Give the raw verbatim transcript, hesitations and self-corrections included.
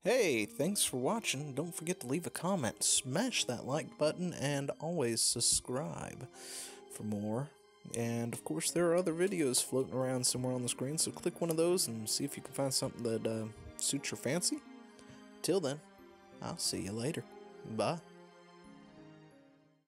Hey, thanks for watching. Don't forget to leave a comment, smash that like button, and always subscribe for more. And of course, there are other videos floating around somewhere on the screen, so click one of those and see if you can find something that uh, suits your fancy. Till then, I'll see you later. Bye.